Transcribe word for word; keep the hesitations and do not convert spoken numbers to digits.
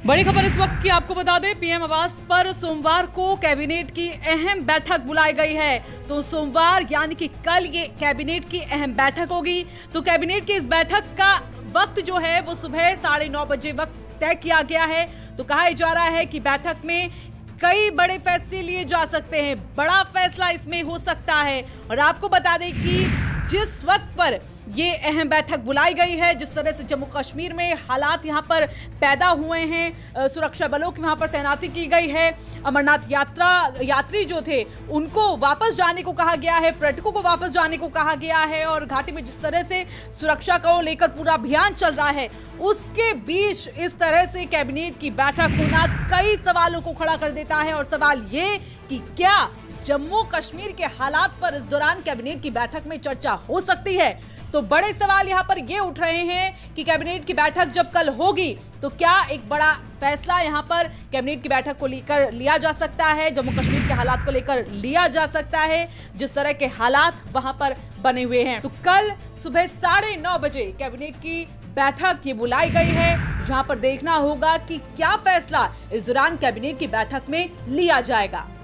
बड़ी खबर इस वक्त की आपको बता दें, पीएम आवास पर सोमवार को कैबिनेट की अहम बैठक बुलाई गई है। तो सोमवार यानी कि कल ये कैबिनेट की अहम बैठक होगी। तो कैबिनेट की इस बैठक का वक्त जो है वो सुबह साढ़े नौ बजे वक्त तय किया गया है। तो कहा जा रहा है कि बैठक में कई बड़े फैसले लिए जा सकते हैं, बड़ा फैसला इसमें हो सकता है। और आपको बता दें कि जिस वक्त पर ये अहम बैठक बुलाई गई है, जिस तरह से जम्मू कश्मीर में हालात यहां पर पैदा हुए हैं, सुरक्षा बलों की वहां पर तैनाती की गई है, अमरनाथ यात्रा यात्री जो थे उनको वापस जाने को कहा गया है, पर्यटकों को वापस जाने को कहा गया है, और घाटी में जिस तरह से सुरक्षा को लेकर पूरा अभियान चल रहा है, उसके बीच इस तरह से कैबिनेट की बैठक होना कई सवालों को खड़ा कर देता है। और सवाल ये कि क्या जम्मू कश्मीर के हालात पर इस दौरान कैबिनेट की बैठक में चर्चा हो सकती है? तो बड़े सवाल यहां पर ये उठ रहे हैं कि कैबिनेट की बैठक जब कल होगी तो क्या एक बड़ा फैसला यहां पर कैबिनेट की बैठक को लेकर लिया जा सकता है, जम्मू कश्मीर के हालात को लेकर लिया जा सकता है, जिस तरह के हालात वहां पर बने हुए हैं। तो कल सुबह साढ़े नौ बजे कैबिनेट की बैठक ये बुलाई गई है, जहां पर देखना होगा कि क्या फैसला इस दौरान कैबिनेट की बैठक में लिया जाएगा।